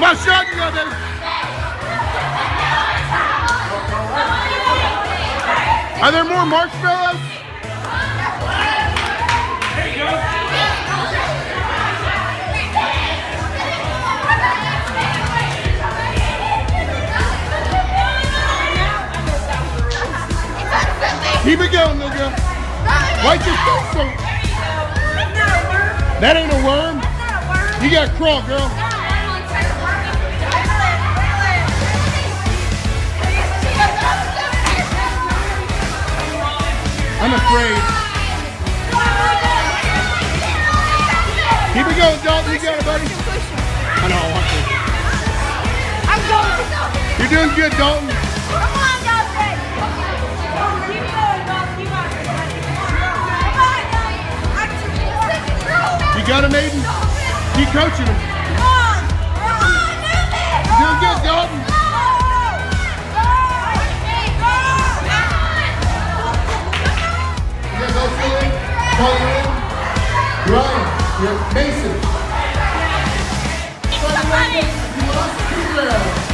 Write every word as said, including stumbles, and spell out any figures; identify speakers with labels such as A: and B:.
A: Come on, shot you got David. Are there more marshmallows? Keep it going, little girl. Wipe your face so. That ain't a worm. You got to crawl, girl. I'm afraid. Keep it going, Dalton. You got it, buddy. I know. I want to.
B: I'm going.
A: You're doing good, Dalton.
B: Come on, Dalton. Keep going, Dalton. You got it.
A: You got him, Aiden? Keep coaching him.
B: Come on. Come on, move it.
A: You're doing good, Dalton. You guys all fill in? Call you in? Ryan, you're Mason.
B: It's the money.
A: You lost two rounds.